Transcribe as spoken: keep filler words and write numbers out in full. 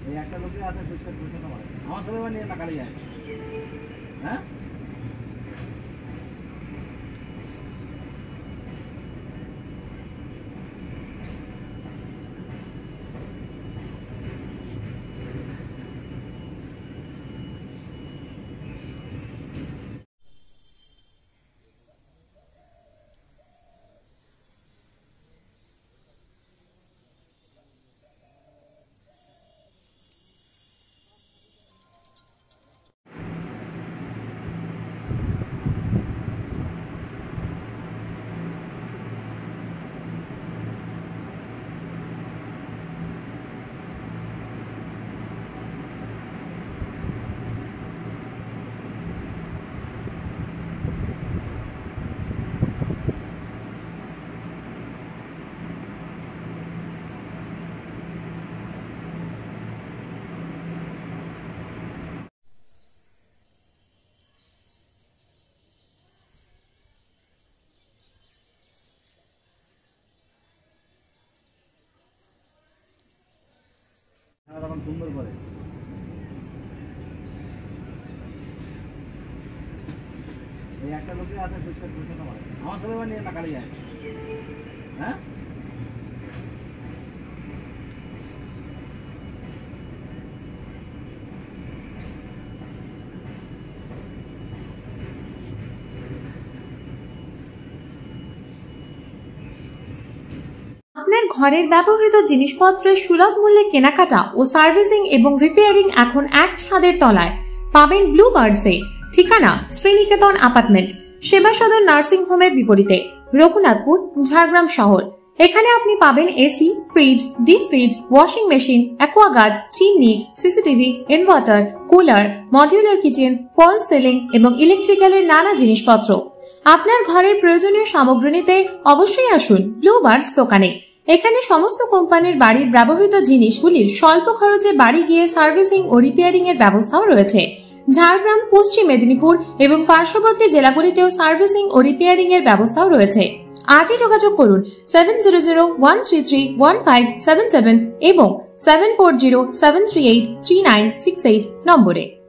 এই একটা লোকে আছে পরিষ্কার পরিচ্ছন্ন করে আমার সবাই নিয়ে না কালি যায় হ্যাঁ তখন সুন্দর করে এই একটা লোকে আছে পরিষ্কার পরিচ্ছন্ন করে আমার সবাই নিয়ে না কালি যায় হ্যাঁ আপনার ঘরের ব্যবহৃত জিনিসপত্রের সুলভ মূল্যে কেনাকাটা ও সার্ভিসিং এবং রিপেয়ারিং এখন এক ছাদের তলায় পাবেন ব্লু বার্ডসে। ঠিকানা শ্রীনিকেতন অ্যাপার্টমেন্ট, সেবা সদন নার্সিং হোমের বিপরীতে, রঘুনাথপুর, ঝাড়গ্রাম শহর। এখানে আপনি পাবেন AC, fridge, deep fridge, washing machine, Aquaguard, chimney, CCTV, inverter, cooler, modular kitchen, fall ceiling এবং ইলেকট্রিক্যালের নানা জিনিসপত্র। আপনার ঘরের প্রয়োজনীয় সামগ্রী নিতে অবশ্যই আসুন ব্লু বার্ডস দোকানে। এখানে সমস্ত কোম্পানির বাড়ির ব্যবহৃত জিনিসগুলির স্বল্প খরচে বাড়ি গিয়ে সার্ভিসিং ও রিপেয়ারিং এর ব্যবস্থাও রয়েছে। ঝাড়গ্রাম, পশ্চিম মেদিনীপুর এবং পার্শ্ববর্তী জেলাগুলিতেও সার্ভিসিং ও রিপেয়ারিং এর ব্যবস্থাও রয়েছে। আজই যোগাযোগ করুন seven zero zero one three three one five seven seven এবং seven four zero seven three eight three nine six eight নম্বরে।